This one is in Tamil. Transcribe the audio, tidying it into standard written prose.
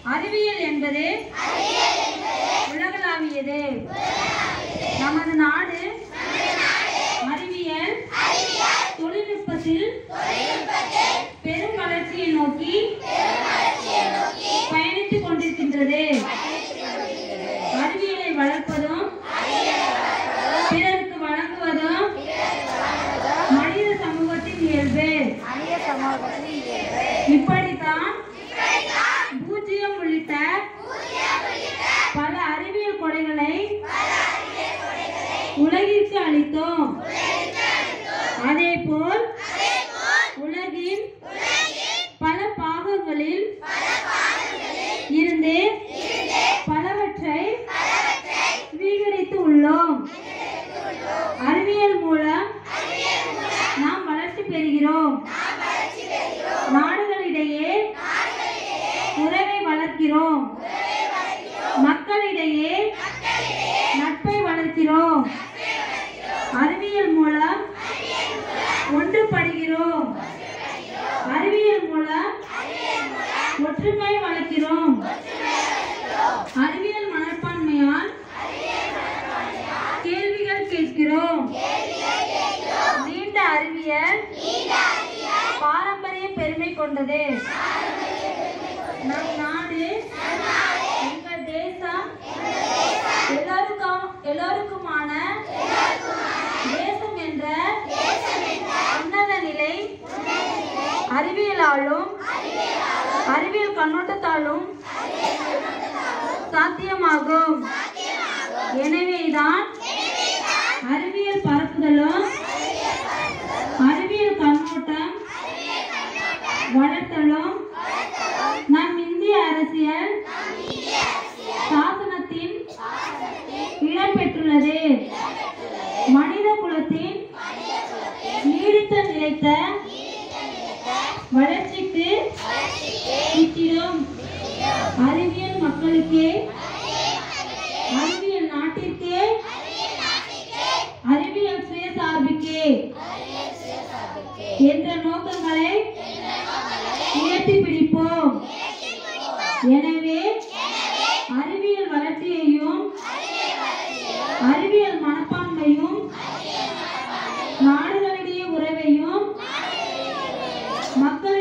அறிவியல் என்பது உலகளாவியது. நமது நாடு அறிவியல் தொழில்நுட்பத்தில் பெரும் வளர்ச்சியை நோக்கி பயணித்துக் கொண்டிருக்கின்றது. அறிவியலை வளர்ப்பதும் பிறருக்கு வழங்குவதும் மனித சமூகத்தின் இயல்பு. இப்படித்தான் பூஜ்ஜியம் உள்ளிட்ட பல அறிவியல் கொடைகளை உலகிற்கு அளித்தோம். அதேபோல் உலகின் பல பாகங்களில் இருந்து பலவற்றை ஸ்வீகரித்து உள்ளோம். அறிவியல் மூலம் நாம் வளர்ச்சி பெறுகிறோம். நாடுகளிடையே உறவை வளர்க்கிறோம். மக்களிடையே நட்பை வளர்க்கிறோம். அறிவியல் மூலம் ஒன்றுபடுகிறோம். அறிவியல் மூலம் ஒற்றுமை வளர்க்கிறோம். அறிவியல் மனப்பான்மையால் கேள்விகள் கேட்கிறோம். நீண்ட அறிவியல் பாரம்பரிய பெருமை கொண்டது. நம் நாடு, எங்கள் தேசம் எல்லோருக்குமான தேசம் என்ற உன்னத நிலை அறிவியலாலும் அறிவியல் கண்ணோட்டத்தாலும் சாத்தியமாகும். எனவேதான் அறிவியல் பரப்புதலும் அறிவியல் கண்ணோட்டம் வளர்த்தலும் நம் இந்திய அரசியல் சாசனத்தின் இடம்பெற்றுள்ளது. மனித குலத்தின் நீடித்த நிலைத்த வளர்ச்சிக்கு வித்திடும் அறிவியல் மக்களுக்கே, அறிவியல் நாட்டிற்கே, அறிவியல் சுயசார்புக்கே என்ற நோக்கங்களை உயர்த்தி பிடிப்போம். எனவே அறிவியல் வளர்ச்சியையும் அறிவியல் மனப்பான்மையும் நாடுகளிடையே உறவையும் மக்கள்